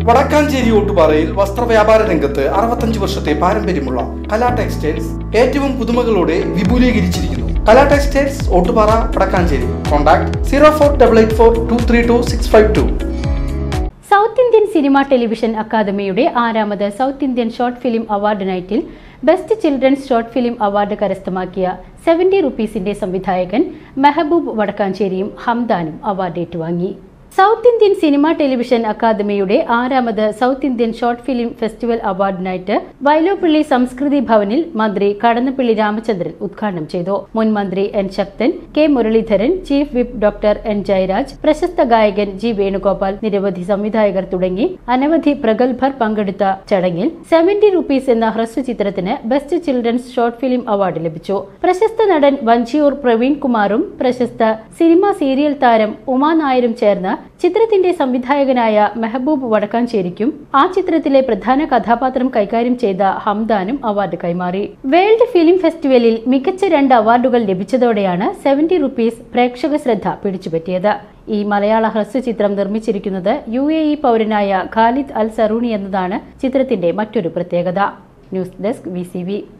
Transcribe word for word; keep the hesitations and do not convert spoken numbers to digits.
വടക്കാഞ്ചേരി ഓട്ടുപാറയിൽ വസ്ത്രവ്യാപാര രംഗത്ത് അറുപത്തഞ്ച് വർഷത്തെ പാരമ്പര്യമുള്ള കലാ ടെക്സ്റ്റൈൽസ് ഏറ്റവും പുതുമകളോടെ വിപുലീകരിച്ചിരിക്കുന്നു. Kala textiles Ottupara Vadakkanchery. Contact zero four double eight four two three two six five two. South Indian cinema television അക്കാദമിയുടെ ആറാമത് south Indian short film award നൈറ്റിൽ best children's short film award കരസ്ഥമാക്കിയ സെവന്റി റുപ്പീസിന്റെ സംവിധായകൻ മെഹബൂബ് വടക്കാഞ്ചേരിയും ഹംദാനും അവാർഡ് ഏറ്റുവാങ്ങി. സൗത്ത് ഇന്ത്യൻ സിനിമ ടെലിവിഷൻ അക്കാദമിയുടെ ആറാമത് south Indian short film festival award night Vyloppilli Samskriti ഭവനിൽ മന്ത്രി കടന്നപ്പള്ളി രാമചന്ദ്രൻ ഉദ്ഘാടനം ചെയ്തു. മുൻ മന്ത്രി N Sakthan, K Muraleedharan, chief whip doctor N Jayaraj, പ്രശസ്ത ഗായകൻ ജി വേണുഗോപാൽ, നിരവധി സംവിധായകർ തുടങ്ങി അനവധി പ്രഗത്ഭർ പങ്കെടുത്ത ചടങ്ങിൽ സെവന്റി റുപ്പീസ് എന്ന ഹ്രസ്വചിത്രത്തിന് best children's short film award ലഭിച്ചു. പ്രശസ്ത നടൻ വഞ്ചിയൂർ പ്രവീൺ കുമാറും പ്രശസ്ത സിനിമ സീരിയൽ താരം ഉമാ നായരും ചേർന്ന് ചിത്രത്തിന്റെ സംവിധായകനായ മെഹബൂബ് വടക്കാഞ്ചേരിക്കും ആ ചിത്രത്തിലെ പ്രധാന കഥാപാത്രം കൈകാര്യം ചെയ്ത ഹംദാനും അവാർഡ് കൈമാറി. വേൾഡ് ഫിലിം ഫെസ്റ്റിവലിൽ മികച്ച രണ്ട് അവാർഡുകൾ ലഭിച്ചതോടെയാണ് സെവന്റി റുപ്പീസ് പ്രേക്ഷക ശ്രദ്ധ പിടിച്ചുപറ്റിയത്. ഈ മലയാള ഹ്രസ്വചിത്രം നിർമ്മിച്ചിരിക്കുന്നത് യു എ ഇ പൗരനായ ഖാലിദ് അൽ സറൂണി എന്നതാണ് ചിത്രത്തിന്റെ മറ്റൊരു പ്രത്യേകത. News desk V C V.